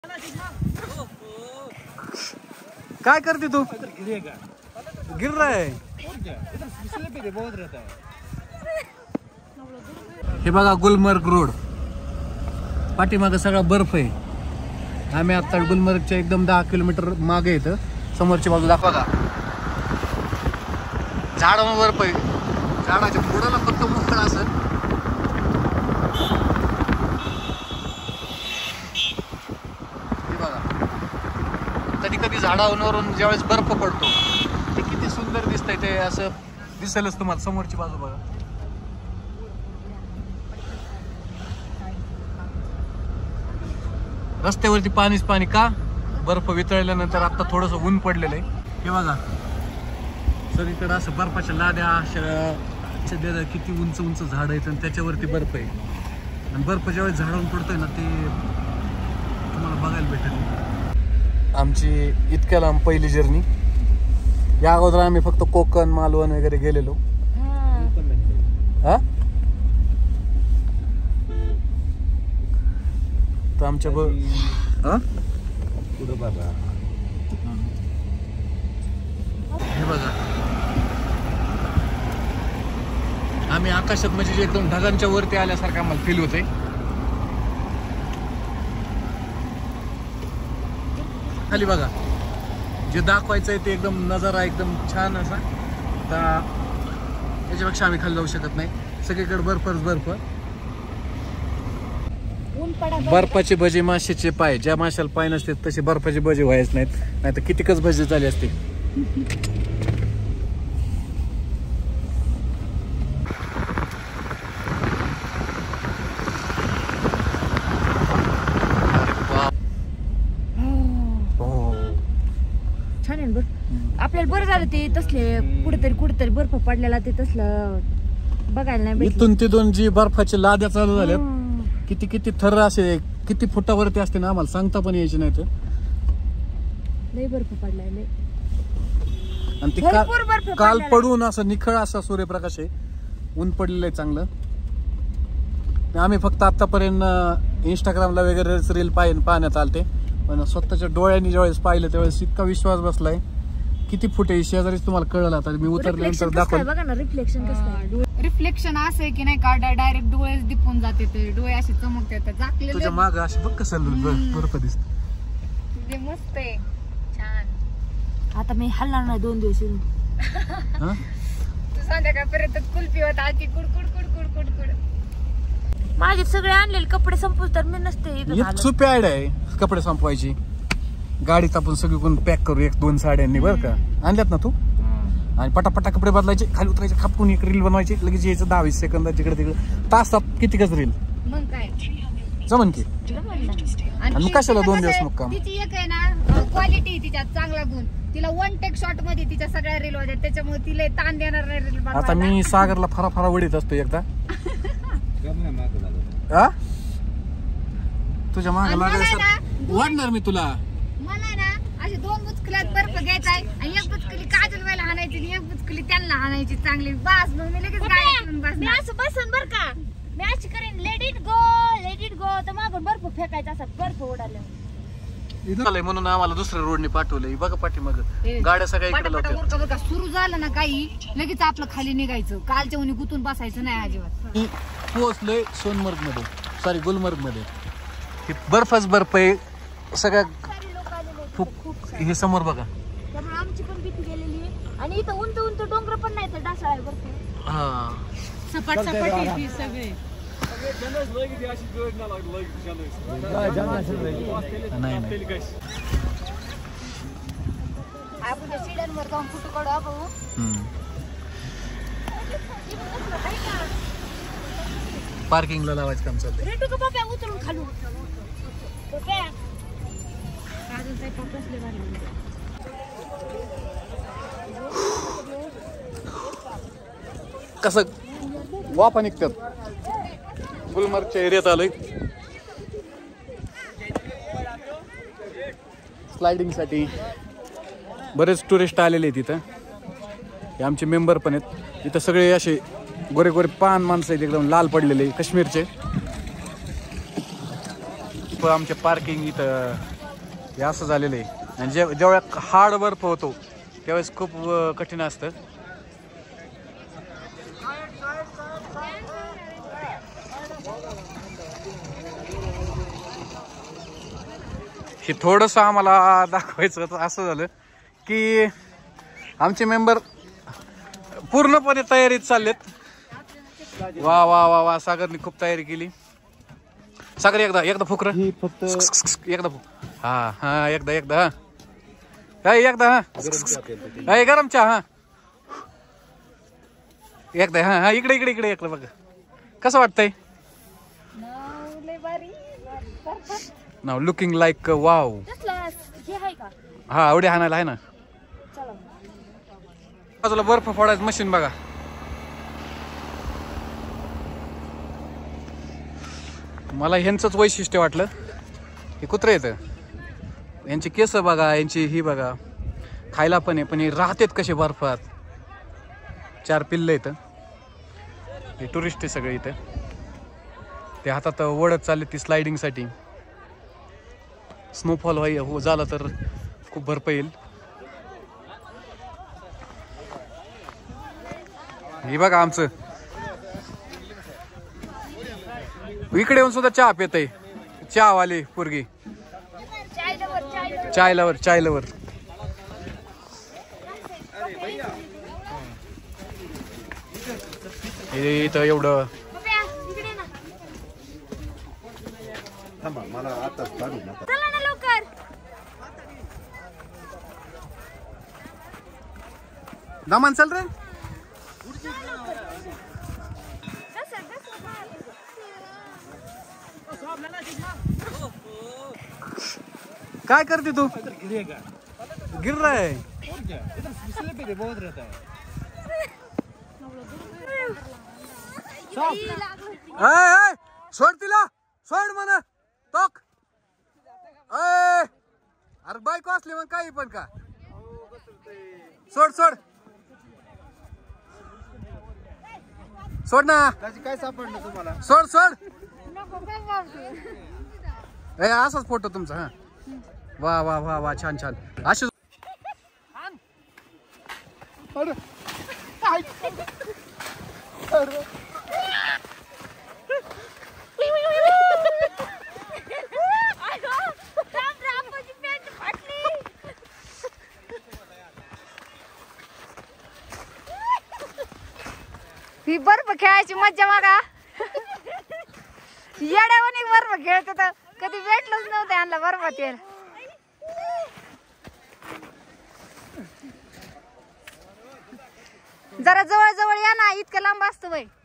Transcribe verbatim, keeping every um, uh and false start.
काय करते तू? गिर रहा है. हे बघा गुलमर्ग रोड, पाठीमागे सगळा बर्फ आहे. आम्ही आता गुलमर्गच्या एकदम दहा किलोमीटर मागे येतं. समोरची बाजू दाखवा का, झाडावर बर्फ आहे. झाडाच्या बुडाला फक्त मोकळा असेल. हे बघा, कधी कधी झाडावरून ज्यावेळेस बर्फ पडतो ते किती सुंदर दिसतंय. ते असं दिसेलच तुम्हाला. समोरची बाजू बघा. रस्त्यावरती पाणीच पाणी का? बर्फ वितळल्यानंतर आता थोडस ऊन पडलेलं आहे. हे बघा, सगळीकडे असं बर्फाच्या लाद्या, अशा किती उंच उंच झाड आहेत आणि त्याच्यावरती बर्फ आहे. आणि बर्फ ज्यावेळेस झाडावरून पडतोय ना ते तुम्हाला बघायला भेटेल. आमची इतक्या लांब पहिली जर्नी. या अगोदर आम्ही फक्त कोकण, मालवण वगैरे गेलेलो. हा तर आमच्या पुढे बघा, हे बघा, आम्ही आकाशात म्हणजे एकदम ढगांच्या वरती आल्यासारखं आम्हाला फील होतंय. खाली बघा, जे दाखवायचं आहे ते एकदम नजारा एकदम छान असा. तर याच्यापेक्षा आम्ही खाली जाऊ शकत नाही. सगळीकडे बर्फच बर्फ. बर्फाचे भजे, माशाचे पाय. ज्या माशाला पाय नसते तसे बर्फाचे भजे व्हायच नाहीत, नाही तर कितीकच भजे झाले असते. छान आहे बघ. आपल्याला बरं झालं ते तसले कुठेतरी कुठेतरी बर्फ पडलेला ते तसलं बघायला नाही भेटलं. इथून तिथून जी बर्फाची लाद्या चालू झाल्यात, किती किती थर असे, किती फुटावरती असते ना आम्हाला सांगता पण यायचे नाही. तर लय बर्फ पडलाय लय. आणि ती काल काल पडून असं निखळ असा सूर्यप्रकाश आहे. ऊन पडलेलं आहे चांगलं. आम्ही फक्त आतापर्यंत इंस्टाग्रामला वगैरे रील पाह पाहण्यात आलते, पण स्वतःच्या डोळ्यांनी ज्यावेळेस पाहिलं त्यावेळेस इतका विश्वास बसलाय. किती फुट आहे शेजारीच तुम्हाला कळलं. आता मी उतरल्यानंतर दाखवलं बघा ना रिफ्लेक्शन कसं. रिफ्लेक्शन असं आहे की नाही का, डायरेक्ट डोळे दिपून जाते, ते डोळे असे चमकतात. झाकलेले तुझ्या माग असे बघ कसं बर्फ दिसत. ते मस्त आहे, छान. आता मी हलणार नाही दोन दिवस. तू संध्याकाळपर्यंत कुल्फी होता आधी कुडकुड कुडकुड कुडकुड. माझे सगळे आणलेले कपडे संपू तर मी नसते. सोपी आयडिया आहे कपडे संपवायची. गाडीत आपण सगळी पॅक करू एक दोन साड्यांनी, बरं का? आणल्यात ना तू? आणि पटापटा कपडे बदलायचे, खाली उतरायचे, खापून एक रील बनवायची, लगेच यायचं दहा वीस सेकंद तिकडे तिकडे. तासात कितीकच रील मग काय जमन की. आणि कशाला दोन दिवस मग काम. तिची एक आहे ना क्वालिटी, तिच्यात चांगला गुण. तिला वन टेक शॉट मध्ये तिच्या सगळ्या रील होत्या, त्याच्यामुळे तिला ताण देणार नाही रील बनवायला. आता मी सागरला फारा फारा वडीत असतो एकदा. हा तुझ्या मागे लागला वाढणार मी तुला. मला ना असे दोन बुचकल्यात बर्फ घ्यायचा आहे आणि एक बुचकली काजल व्हायला हाणायची आणि एक बुचकली त्यांना हाणायची चांगली. बस मग मी लगेच गाडी मी असं बसन बर का. मी अशी करेन, let it go let it go. तर मागून बर्फ फेकायचा असा, बर्फ उडालं म्हणून आम्हाला दुसऱ्या रोडने पाठवलंय. बघा पाठीमाग गाड्या सगळ्या इकडे लावतात. सुरू झालं ना काही लगेच आपलं खाली निघायचं. कालच्या उन्ही गुतून बसायचं नाही अजिबात. मी पोहोचलोय सोनमर्ग मध्ये, सॉरी गुलमर्ग मध्ये. बर्फच बर्फ आहे सगळ्या. हे समोर बघा, त्यामुळे आमची पण भीती गेलेली आहे. आणि इथं उंच उंच डोंगर पण नाही, तर डासा आहे बर्फ. हा सपाट सपाट आहे सगळे. नाही नाही आपण सीड्यांवर जाऊन फोटो काढू भाऊ. पार्किंगला लावायचं काम चाललंय. रेटू का बाप्या उतरून खालू. कसं वाफा निघतात. गुलमर्गच्या एरियात आलोय स्लायडिंग साठी. बरेच टुरिस्ट आलेले आहेत इथं. हे आमचे मेंबर पण आहेत. इथं सगळे असे गोरे गोरे पान माणसं आहेत, एकदम लाल पडलेले काश्मीरचे. आमचे पार्किंग इथं हे असं झालेलं आहे. आणि जे जेव्हा हार्ड बर्फ होतो त्यावेळेस खूप अं, कठीण असतं. हे थोडंसं आम्हाला दाखवायचं होतं. असं झालं की आमचे मेंबर पूर्णपणे तयारीत चाललेत. वा वा वा वा सागरने खूप तयारी केली. सागर एकदा एकदा फुक रे फक्त एकदा फुक. हा हा एकदा एकदा हा एकदा हा गरम चहा हा एकदा हा हा इकडे इकडे इकडे इकडे बघ कसं वाटतंय. Now looking like wow. हे आहे का? हा आवडी हाणायला आहे ना. चला बाजूला बर्फ फोडायचं मशीन बघा. मला ह्यांचंच वैशिष्ट्य वाटलं. हे कुत्रे येतं यांची केस बघा, यांची ही बघा, खायला पण आहे पण हे राहतेत कसे बर्फात. चार पिल्लं येतं. हे टुरिस्ट आहे सगळे इथं. ते हातात ओढत चालले ती स्लायडिंगसाठी. स्नोफॉल व्हाय हो झाला तर खूप बर्फ येईल. हे बघा आमचं इकडे येऊन सुद्धा चहा पित आहे. चहा वाली पोरगी चाय लवर चाय लवर. हे इथं एवढं थांबा मला आता काढू नका. चला ना लवकर. दामान चल रे. काय करते तू. गिर रहा है. ए, ए, सोड तिला सोड म्हणा टोक. ए, अरे बायको असली मग काही पण का सोड सोड सोड ना. काय सापडलं तुम्हाला. सोड सोड. ए असाच फोटो तुमचा. हा वा वा वा वा छान छान. असे ही बर्फ खेळायची मज्जा बघा. येड्यावानी बर्फ खेळत तर कधी भेटलंच नव्हतं यांना बर्फात येईल. जरा जवळ जवळ या ना इतकं लांब असतं बाई.